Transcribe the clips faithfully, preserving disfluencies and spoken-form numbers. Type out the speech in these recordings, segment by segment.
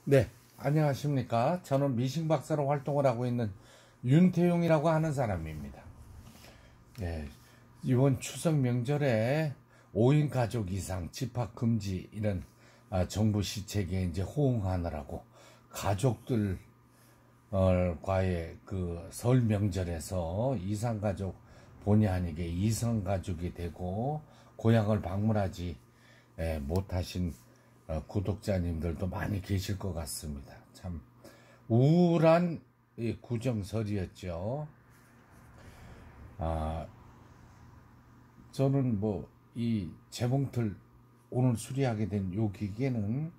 네, 안녕하십니까. 저는 미싱 박사로 활동을 하고 있는 윤태용이라고 하는 사람입니다. 네, 이번 추석 명절에 오 인 가족 이상 집합 금지 이런 아, 정부 시책에 이제 호응하느라고 가족들과의 그 설 명절에서 이상 가족 본의 아니게 이성 가족이 되고 고향을 방문하지 예, 못하신 어, 구독자님들도 많이 계실 것 같습니다. 참 우울한 이 구정설이었죠. 아, 저는 뭐 이 재봉틀 오늘 수리하게 된 요 기계는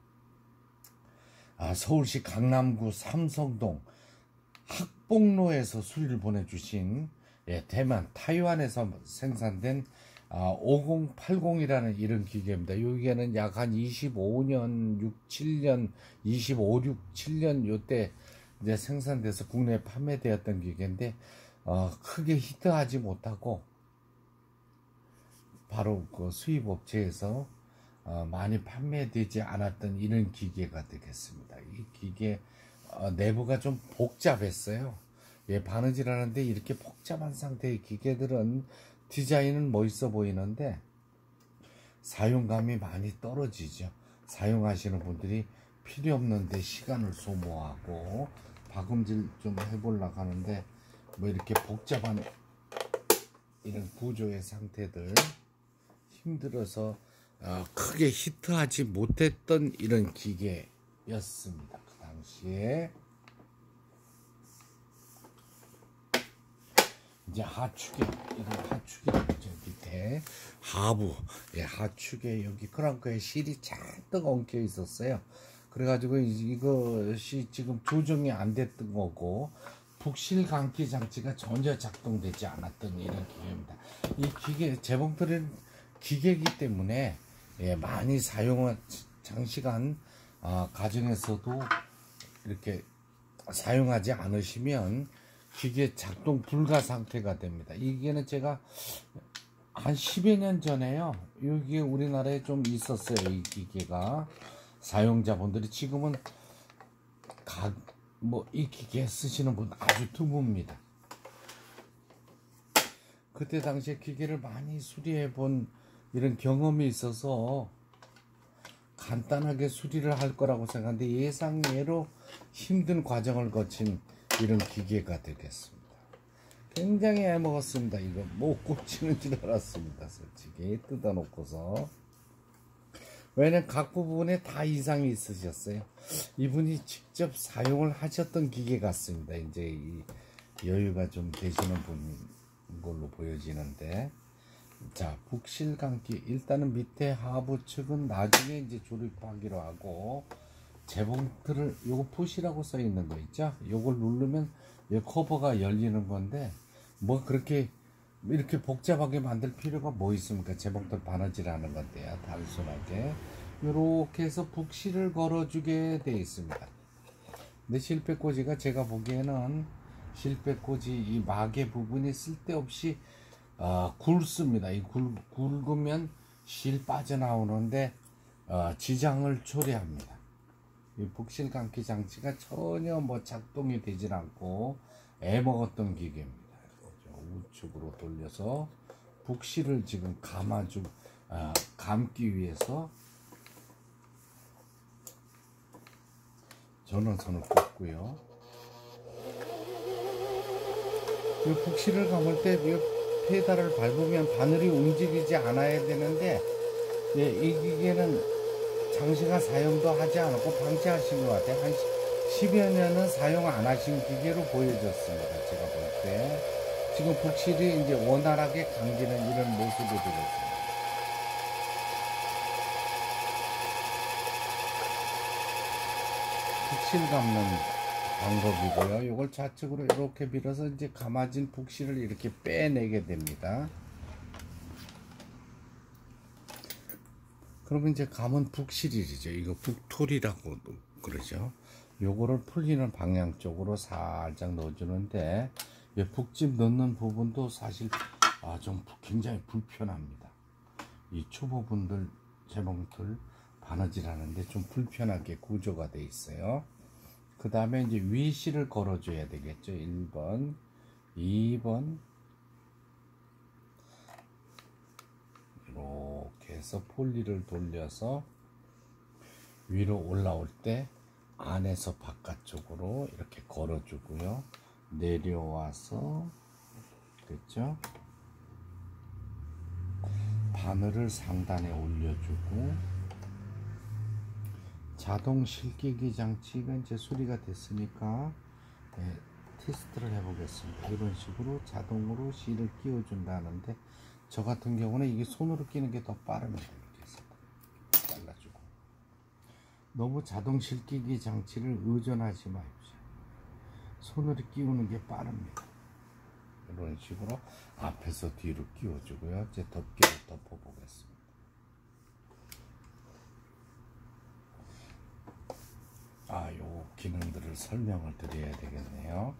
아, 서울시 강남구 삼성동 학봉로에서 수리를 보내주신 예, 대만 타이완에서 생산된 아, 오공팔공이라는 이런 기계입니다. 이 기계는 약 한 이십오 년, 육, 칠 년, 이십오, 육, 칠 년 요때 이제 생산돼서 국내에 판매되었던 기계인데 어, 크게 히트하지 못하고 바로 그 수입 업체에서 어, 많이 판매되지 않았던 이런 기계가 되겠습니다. 이 기계 어, 내부가 좀 복잡했어요. 예, 바느질 하는데 이렇게 복잡한 상태의 기계들은 디자인은 멋있어 보이는데 사용감이 많이 떨어지죠. 사용하시는 분들이 필요 없는데 시간을 소모하고 박음질 좀 해보려고 하는데 뭐 이렇게 복잡한 이런 구조의 상태들 힘들어서 어, 크게 히트하지 못했던 이런 기계였습니다. 그 당시에 이제 하축에 이런 하축에 저 밑에 하부 예, 하축에 여기 크랑크에 실이 잔뜩 엉켜 있었어요. 그래가지고 이것이 지금 조정이 안 됐던 거고 북실 감기 장치가 전혀 작동되지 않았던 이런 기계입니다. 이 기계 재봉틀은 기계이기 때문에 예, 많이 사용한 장시간 어, 가정에서도 이렇게 사용하지 않으시면 기계 작동 불가 상태가 됩니다. 이 기계는 제가 한 십여 년 전에요. 여기 우리나라에 좀 있었어요. 이 기계가 사용자분들이 지금은 각 뭐 이 기계 쓰시는 분 아주 드뭅니다. 그때 당시에 기계를 많이 수리해 본 이런 경험이 있어서 간단하게 수리를 할 거라고 생각하는데 예상외로 힘든 과정을 거친 이런 기계가 되겠습니다. 굉장히 애먹었습니다. 이거 못 꽂히는 줄 알았습니다. 솔직히 뜯어놓고서. 왜냐면 각 부분에 다 이상이 있으셨어요. 이분이 직접 사용을 하셨던 기계 같습니다. 이제 이 여유가 좀 되시는 분인 걸로 보여지는데, 자, 북실 감기 일단은 밑에 하부 측은 나중에 이제 조립하기로 하고 재봉틀을 요거 푸시라고 써 있는 거 있죠? 요걸 누르면 이 커버가 열리는 건데 뭐 그렇게 이렇게 복잡하게 만들 필요가 뭐 있습니까? 재봉틀 바느질 하는 건데요. 단순하게 이렇게 해서 북실을 걸어주게 돼 있습니다. 근데 실패꽂이가 제가 보기에는 실패꽂이 이 마개 부분이 쓸데없이 어, 굵습니다. 이 굵, 굵으면 실 빠져나오는데 어, 지장을 초래합니다. 이 북실 감기 장치가 전혀 뭐 작동이 되질 않고 애먹었던 기계입니다. 우측으로 돌려서 북실을 지금 감아주 어, 감기 위해서 전원선을 꽂고요. 이 북실을 감을 때 이 페달을 밟으면 바늘이 움직이지 않아야 되는데 예, 이 기계는 장시간 사용도 하지 않았고 방치하신 것 같아요. 한 십여 년은 사용 안 하신 기계로 보여졌습니다. 제가 볼 때. 지금 북실이 이제 원활하게 감기는 이런 모습이 되겠습니다. 북실 감는 방법이고요. 이걸 좌측으로 이렇게 밀어서 이제 감아진 북실을 이렇게 빼내게 됩니다. 그러면 이제 감은 북실이죠. 이거 북톨이라고 그러죠. 요거를 풀리는 방향 쪽으로 살짝 넣어주는데 북집 넣는 부분도 사실 아, 좀 굉장히 불편합니다. 이 초보분들 재봉틀 바느질 하는데 좀 불편하게 구조가 돼 있어요. 그 다음에 이제 위실을 걸어줘야 되겠죠. 일 번, 이 번 이렇게 해서 폴리를 돌려서 위로 올라올 때 안에서 바깥쪽으로 이렇게 걸어주고요. 내려와서 그렇죠. 바늘을 상단에 올려주고 자동 실기기 장치가 이제 수리가 됐으니까 네, 테스트를 해보겠습니다. 이런 식으로 자동으로 실을 끼워준다는데 저 같은 경우는 이게 손으로 끼는 게 더 빠릅니다. 이렇게 해서 잘라주고 너무 자동 실기기 장치를 의존하지 마십시오. 손으로 끼우는 게 빠릅니다. 이런 식으로 앞에서 뒤로 끼워주고요. 이제 덮개를 덮어보겠습니다. 아, 요 기능들을 설명을 드려야 되겠네요.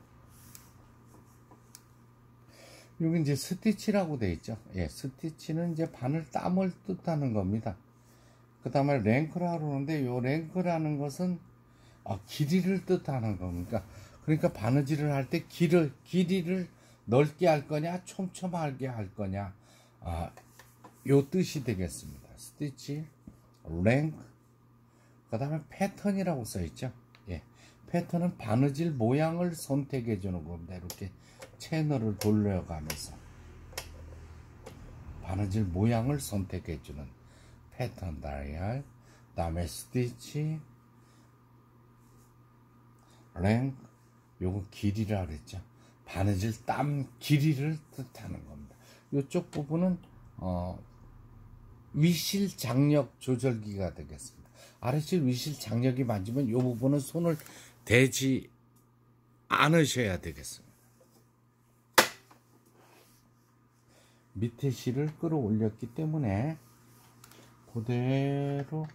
여기 이제 스티치라고 되어 있죠. 예, 스티치는 이제 바늘 땀을 뜻하는 겁니다. 그 다음에 랭크라고 그러는데 요 랭크라는 것은 아, 길이를 뜻하는 겁니다. 그러니까 바느질을 할 때 길을, 길이를 넓게 할 거냐, 촘촘하게 할 거냐, 아, 요 뜻이 되겠습니다. 스티치, 랭크, 그 다음에 패턴이라고 써 있죠. 예, 패턴은 바느질 모양을 선택해 주는 겁니다. 이렇게 채널을 돌려가면서 바느질 모양을 선택해 주는 패턴 다이얼, 그 다음에 스티치, 랭크, 요거 길이라 그랬죠. 바느질 땀 길이를 뜻하는 겁니다. 이쪽 부분은 어, 위실 장력 조절기가 되겠습니다. 아래실 위실 장력이 만지면 이 부분은 손을 대지 않으셔야 되겠습니다. 밑에 실을 끌어올렸기 때문에 그대로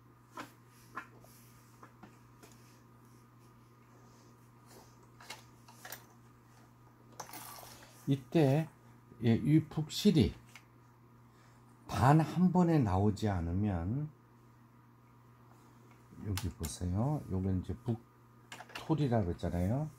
이때 이 북실이 단 한 번에 나오지 않으면 여기 보세요. 요건 이제 북토리라 그랬잖아요.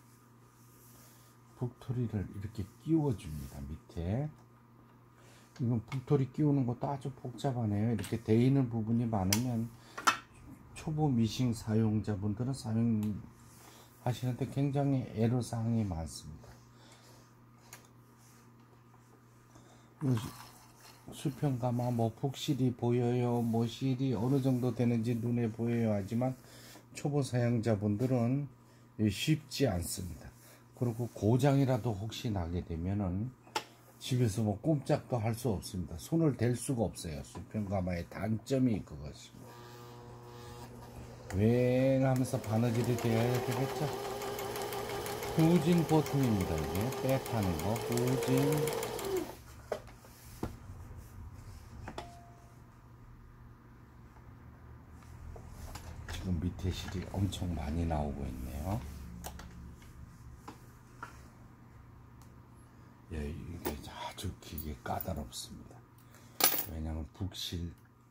북토리를 이렇게 끼워줍니다. 밑에 이건 북토리 끼우는 것도 아주 복잡하네요. 이렇게 돼 있는 부분이 많으면 초보 미싱 사용자분들은 사용하시는데 굉장히 애로사항이 많습니다. 수평가마 뭐 북실이 보여요, 뭐 실이 어느 정도 되는지 눈에 보여요 하지만 초보 사용자분들은 쉽지 않습니다. 그리고 고장이라도 혹시 나게 되면은 집에서 뭐 꼼짝도 할 수 없습니다. 손을 댈 수가 없어요. 수평가마의 단점이 그것입니다. 웽하면서 바느질이 되어야 되겠죠. 후진 버튼입니다. 이게 백하는 거 후진. 지금 밑에 실이 엄청 많이 나오고 있네요. 예, 이게 아주 기계 까다롭습니다. 왜냐하면 북실이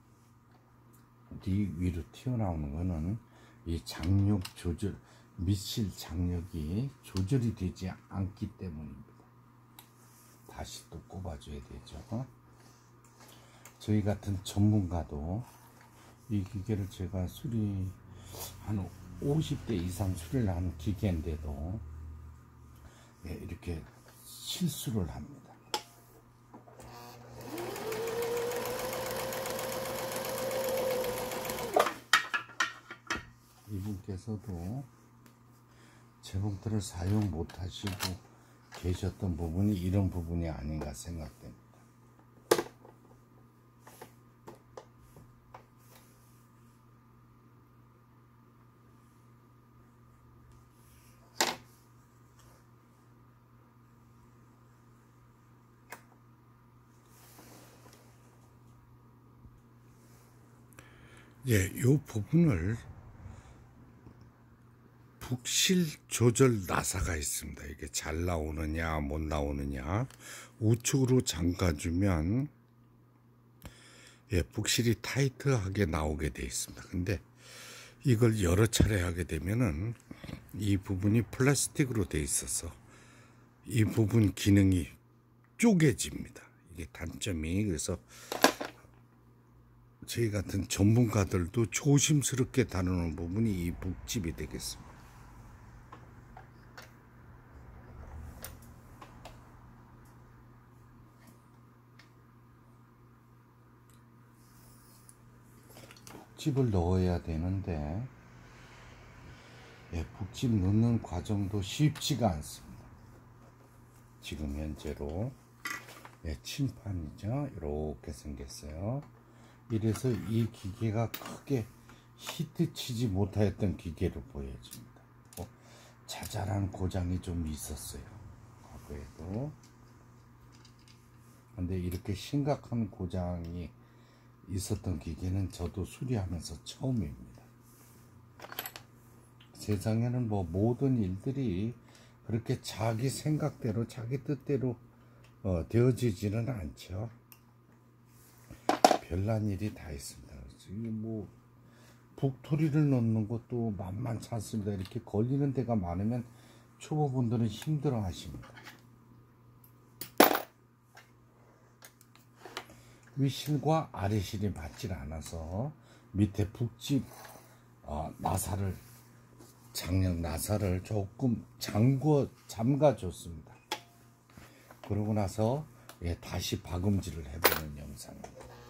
위로 튀어나오는 거는 이 장력 조절, 밑실 장력이 조절이 되지 않기 때문입니다. 다시 또 꼽아줘야 되죠. 저희 같은 전문가도 이 기계를 제가 수리 한 오십 대 이상 수리를 하는 기계인데도 예, 이렇게 실수를 합니다. 이분께서도 재봉틀을 사용 못 하시고 계셨던 부분이 이런 부분이 아닌가 생각됩니다. 예, 이 부분을 북실 조절 나사가 있습니다. 이게 잘 나오느냐 못 나오느냐 우측으로 잠가주면 예, 북실이 타이트하게 나오게 되어 있습니다. 근데 이걸 여러 차례 하게 되면은 이 부분이 플라스틱으로 되어 있어서 이 부분 기능이 쪼개집니다. 이게 단점이. 그래서 저희 같은 전문가들도 조심스럽게 다루는 부분이 이 북집이 되겠습니다. 북집을 넣어야 되는데, 예, 북집 넣는 과정도 쉽지가 않습니다. 지금 현재로. 예, 침판이죠. 이렇게 생겼어요. 이래서 이 기계가 크게 히트치지 못하였던 기계로 보여집니다. 뭐 자잘한 고장이 좀 있었어요, 과거에도. 근데 이렇게 심각한 고장이 있었던 기계는 저도 수리하면서 처음입니다. 세상에는 뭐 모든 일들이 그렇게 자기 생각대로 자기 뜻대로 어, 되어지지는 않죠. 별난 일이 다 있습니다. 뭐 북토리를 넣는 것도 만만치 않습니다. 이렇게 걸리는 데가 많으면 초보분들은 힘들어 하십니다. 위실과 아래실이 맞질 않아서 밑에 북집 어, 나사를 장력 나사를 조금 잠궈 잠가 줬습니다. 그러고 나서 예, 다시 박음질을 해보는 영상입니다.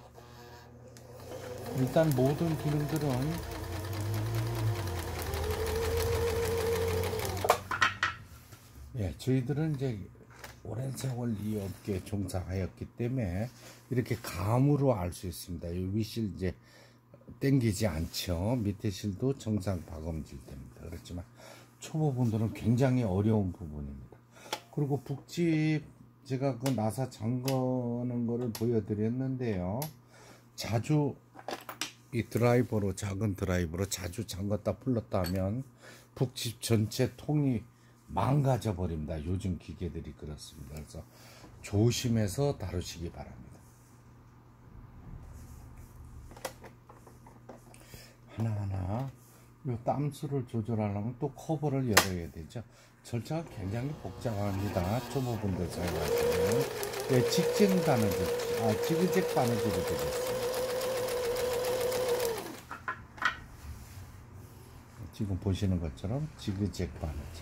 일단 모든 기능들은 예, 저희들은 이제 오랜 세월 이 업계에 종사하였기 때문에 이렇게 감으로 알 수 있습니다. 이 위실 이제 땡기지 않죠. 밑에 실도 정상 박음질 됩니다. 그렇지만 초보분들은 굉장히 어려운 부분입니다. 그리고 북집 제가 그 나사 잠그는 거를 보여드렸는데요. 자주 이 드라이버로 작은 드라이버로 자주 잠갔다 풀렀다 하면 북집 전체 통이 망가져 버립니다. 요즘 기계들이 그렇습니다. 그래서 조심해서 다루시기 바랍니다. 하나하나 이 땀수를 조절하려면 또 커버를 열어야 되죠. 절차가 굉장히 복잡합니다. 초보분들 사용하시면 네, 직진 바느질, 아, 지그잭 바느질이 되겠습니다. 지금 보시는 것처럼 지그잭 바느질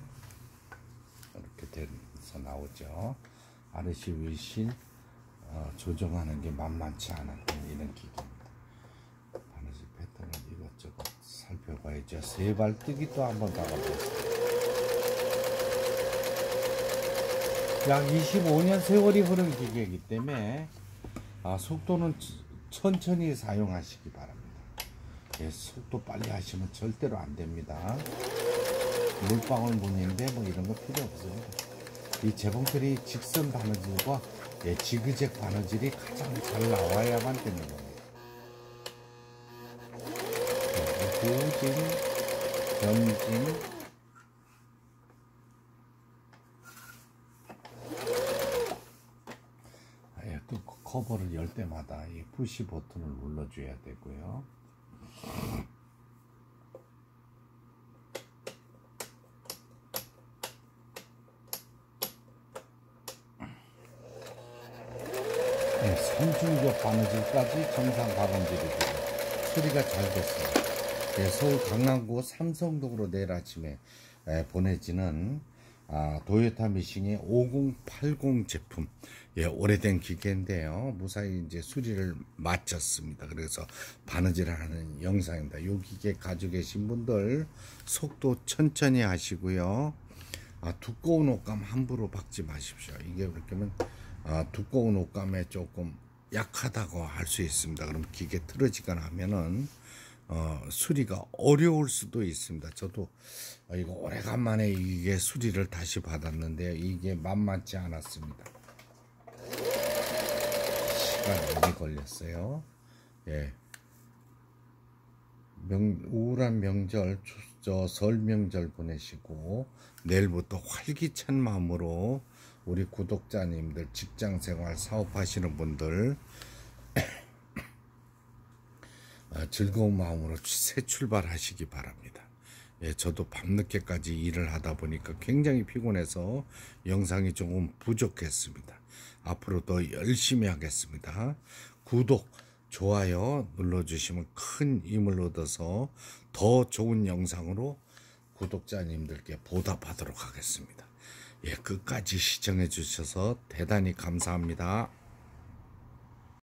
이렇게 돼서 나오죠. 아래실 위실 어, 조정하는 게 만만치 않았던 이런 기계입니다. 바느질 패턴을 이것저것 살펴봐야죠. 세발뜨기 또 한번 박아보겠습니다. 약 이십오 년 세월이 흐른 기계이기 때문에 아, 속도는 천천히 사용하시기 바랍니다. 예, 속도 빨리 하시면 절대로 안 됩니다. 물방울 무늬인데 뭐 이런 거 필요 없습니다. 이 재봉틀이 직선 바느질과 예, 지그잭 바느질이 가장 잘 나와야만 되는 겁니다. 후진, 변진, 예, 또 커버를 열 때마다 이 푸시 버튼을 눌러줘야 되고요. 네, 삼중격 바느질까지 정상 박음질이 되고 소리가 잘 됐습니다. 네, 서울 강남구 삼성동으로 내일 아침에 에, 보내지는 아, 도요타 미싱의 오공팔공 제품, 예, 오래된 기계인데요. 무사히 이제 수리를 마쳤습니다. 그래서 바느질을 하는 영상입니다. 이 기계 가지고 계신 분들 속도 천천히 하시고요. 아, 두꺼운 옷감 함부로 박지 마십시오. 이게 그렇게 하면 아, 두꺼운 옷감에 조금 약하다고 할 수 있습니다. 그럼 기계 틀어지거나 하면은 어, 수리가 어려울 수도 있습니다. 저도 어, 이거 오래간만에 이게 수리를 다시 받았는데 이게 만만치 않았습니다. 시간 많이 걸렸어요. 예. 명, 우울한 명절, 저 설 명절 보내시고 내일부터 활기찬 마음으로 우리 구독자님들, 직장생활 사업하시는 분들 어, 즐거운 마음으로 새 출발하시기 바랍니다. 예, 저도 밤늦게까지 일을 하다 보니까 굉장히 피곤해서 영상이 조금 부족했습니다. 앞으로 더 열심히 하겠습니다. 구독, 좋아요 눌러주시면 큰 힘을 얻어서 더 좋은 영상으로 구독자님들께 보답하도록 하겠습니다. 예, 끝까지 시청해 주셔서 대단히 감사합니다.